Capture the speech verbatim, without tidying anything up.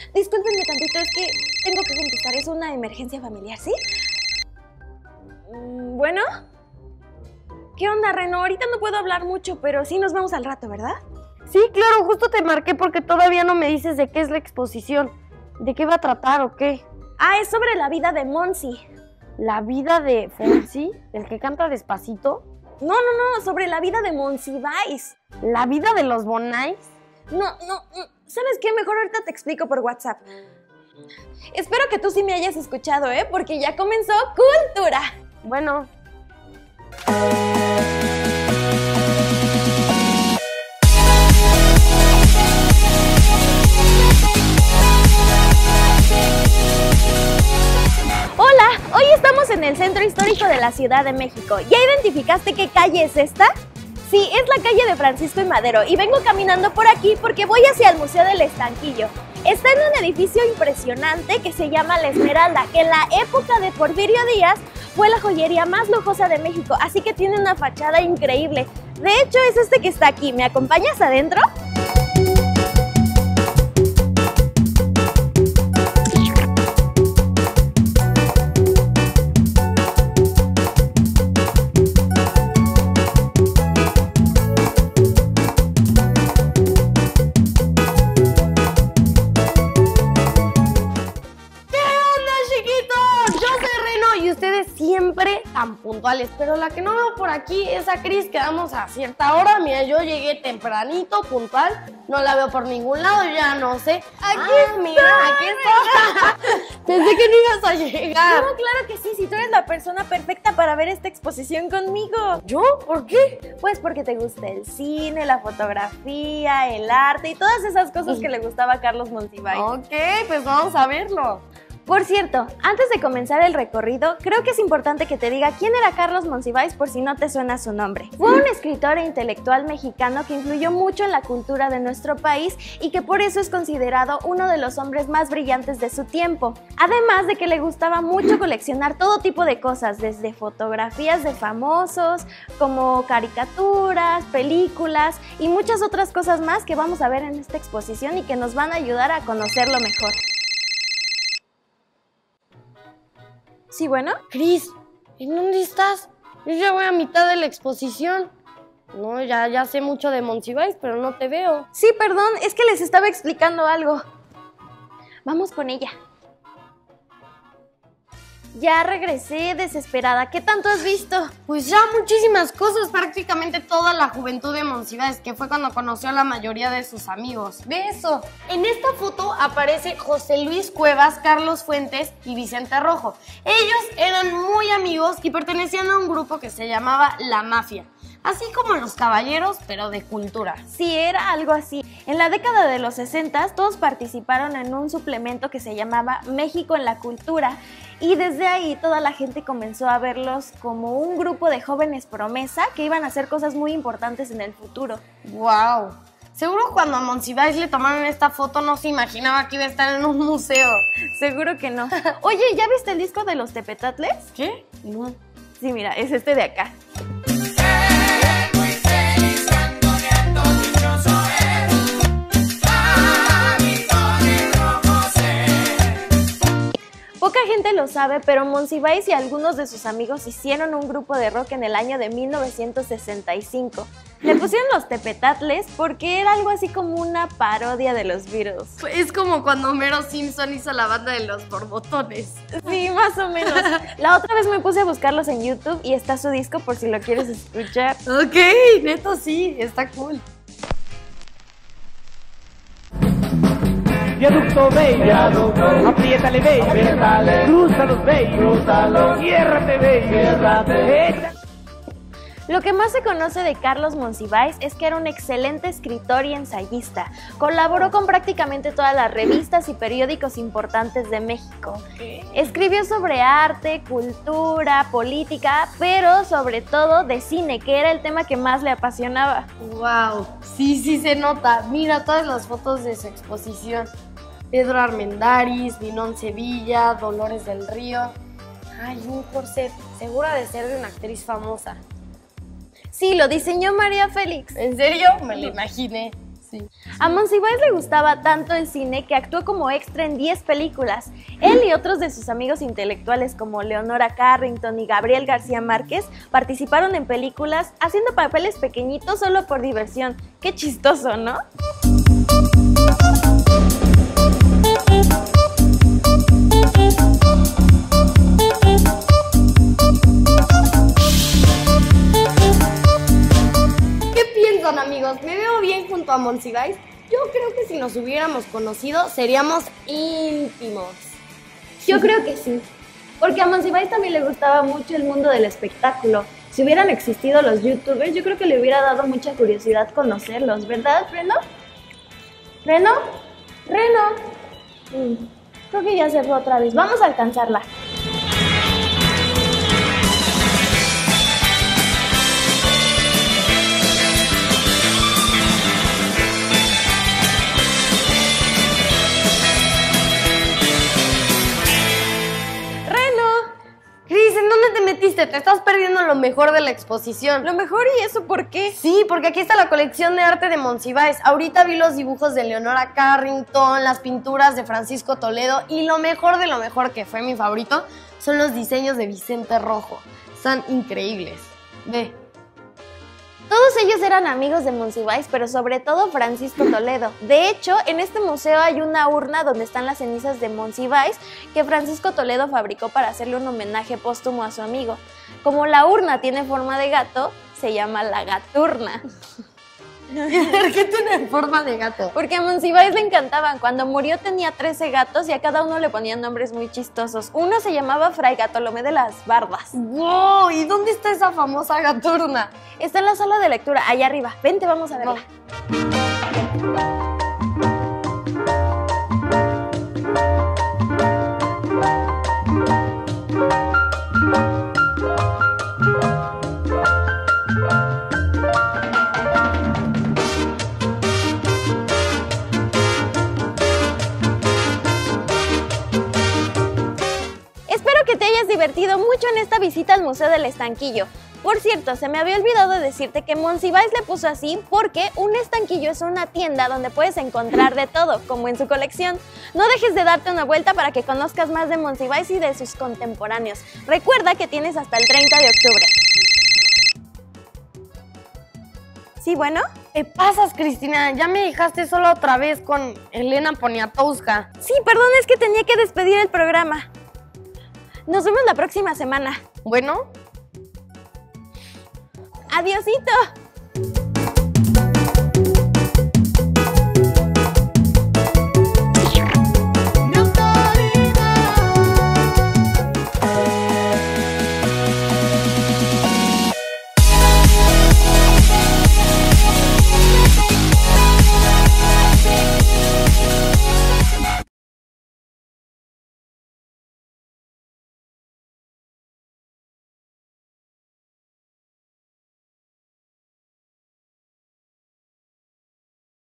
Discúlpenme tantito, es que tengo que contestar, es una emergencia familiar, ¿sí? Mm, Bueno. ¿Qué onda, Reno? Ahorita no puedo hablar mucho, pero sí nos vemos al rato, ¿verdad? Sí, claro, justo te marqué porque todavía no me dices de qué es la exposición. ¿De qué va a tratar o qué? Ah, es sobre la vida de Monsi. ¿La vida de Fonsi? ¿El que canta despacito? No, no, no, sobre la vida de Monsiváis. ¿La vida de los Bonais? No, no, ¿sabes qué? Mejor ahorita te explico por WhatsApp. Espero que tú sí me hayas escuchado, ¿eh? Porque ya comenzó Cultura. Bueno. Hola, hoy estamos en el Centro Histórico de la Ciudad de México. ¿Ya identificaste qué calle es esta? Sí, es la calle de Francisco y Madero y vengo caminando por aquí porque voy hacia el Museo del Estanquillo. Está en un edificio impresionante que se llama La Esmeralda, que en la época de Porfirio Díaz fue la joyería más lujosa de México, así que tiene una fachada increíble. De hecho, es este que está aquí. ¿Me acompañas adentro? Siempre tan puntuales, pero la que no veo por aquí es a Cris, quedamos a cierta hora. Mira, yo llegué tempranito, puntual, no la veo por ningún lado, ya no sé. Aquí ah, está, mira, aquí está. Pensé que no ibas a llegar. No, claro que sí, si tú eres la persona perfecta para ver esta exposición conmigo. ¿Yo? ¿Por qué? Pues porque te gusta el cine, la fotografía, el arte y todas esas cosas que le gustaba a Carlos Monsiváis. Ok, pues vamos a verlo. Por cierto, antes de comenzar el recorrido, creo que es importante que te diga quién era Carlos Monsiváis por si no te suena su nombre. Fue un escritor e intelectual mexicano que influyó mucho en la cultura de nuestro país y que por eso es considerado uno de los hombres más brillantes de su tiempo. Además de que le gustaba mucho coleccionar todo tipo de cosas, desde fotografías de famosos, como caricaturas, películas y muchas otras cosas más que vamos a ver en esta exposición y que nos van a ayudar a conocerlo mejor. ¿Sí, bueno? Cris, ¿en dónde estás? Yo ya voy a mitad de la exposición. No, ya, ya sé mucho de Monsiváis, pero no te veo. Sí, perdón, es que les estaba explicando algo. Vamos con ella. Ya regresé desesperada. ¿Qué tanto has visto? Pues ya muchísimas cosas, prácticamente toda la juventud de Monsiváis, que fue cuando conoció a la mayoría de sus amigos. Ve eso. En esta foto aparece José Luis Cuevas, Carlos Fuentes y Vicente Rojo. Ellos eran muy amigos y pertenecían a un grupo que se llamaba La Mafia. Así como los caballeros, pero de cultura. Sí, era algo así. En la década de los sesenta, todos participaron en un suplemento que se llamaba México en la Cultura y desde ahí toda la gente comenzó a verlos como un grupo de jóvenes promesa que iban a hacer cosas muy importantes en el futuro. ¡Wow! Seguro cuando a Monsiváis le tomaron esta foto no se imaginaba que iba a estar en un museo. Seguro que no. Oye, ¿ya viste el disco de los Tepetatles? ¿Qué? No. Sí, mira, es este de acá. Poca gente lo sabe, pero Monsiváis y algunos de sus amigos hicieron un grupo de rock en el año de mil novecientos sesenta y cinco. Le pusieron los Tepetatles porque era algo así como una parodia de los Beatles. Es como cuando Homero Simpson hizo la banda de los borbotones. Sí, más o menos. La otra vez me puse a buscarlos en YouTube y está su disco por si lo quieres escuchar. Ok, neto sí, está cool. Viaducto bello, Viaducto. Apriétale bello, apriétale. Crúzalos bello, crúzalos. Ciérrate bello, ciérrate. Lo que más se conoce de Carlos Monsiváis es que era un excelente escritor y ensayista. Colaboró con prácticamente todas las revistas y periódicos importantes de México. Okay. Escribió sobre arte, cultura, política, pero sobre todo de cine, que era el tema que más le apasionaba. Wow, sí, sí se nota. Mira todas las fotos de su exposición. Pedro Armendáriz, Ninón Sevilla, Dolores del Río. Ay, un corset, segura de ser de una actriz famosa. Sí, lo diseñó María Félix. ¿En serio? Me lo imaginé. Sí. A Monsiváis le gustaba tanto el cine que actuó como extra en diez películas. Él y otros de sus amigos intelectuales como Leonora Carrington y Gabriel García Márquez participaron en películas haciendo papeles pequeñitos solo por diversión. Qué chistoso, ¿no? Amigos, ¿me veo bien junto a Monsiváis? Yo creo que si nos hubiéramos conocido seríamos íntimos. Yo creo que sí, porque a Monsiváis también le gustaba mucho el mundo del espectáculo. Si hubieran existido los youtubers, yo creo que le hubiera dado mucha curiosidad conocerlos, ¿verdad, Reno? ¿Reno? ¿Reno? Mm, creo que ya se fue otra vez. Vamos a alcanzarla. Te estás perdiendo lo mejor de la exposición. ¿Lo mejor y eso por qué? Sí, porque aquí está la colección de arte de Monsiváis. Ahorita vi los dibujos de Leonora Carrington, las pinturas de Francisco Toledo y lo mejor de lo mejor, que fue mi favorito, son los diseños de Vicente Rojo. Son increíbles. Ve. Todos ellos eran amigos de Monsiváis, pero sobre todo Francisco Toledo. De hecho, en este museo hay una urna donde están las cenizas de Monsiváis que Francisco Toledo fabricó para hacerle un homenaje póstumo a su amigo. Como la urna tiene forma de gato, se llama la gaturna. ¿Por qué tiene forma de gato? Porque a Monsiváis le encantaban. Cuando murió tenía trece gatos y a cada uno le ponían nombres muy chistosos. Uno se llamaba Fray Gatolomé de las Bardas. ¡Wow! ¿Y dónde está esa famosa gaturna? Está en la sala de lectura, allá arriba. Vente, vamos a verla. No. divertido mucho en esta visita al Museo del Estanquillo. Por cierto, se me había olvidado de decirte que Monsiváis le puso así porque un estanquillo es una tienda donde puedes encontrar de todo, como en su colección. No dejes de darte una vuelta para que conozcas más de Monsiváis y de sus contemporáneos. Recuerda que tienes hasta el treinta de octubre. ¿Sí, bueno? ¿Qué pasas, Cristina? Ya me dejaste sola otra vez con Elena Poniatowska. Sí, perdón, es que tenía que despedir el programa. Nos vemos la próxima semana. Bueno. Adiósito.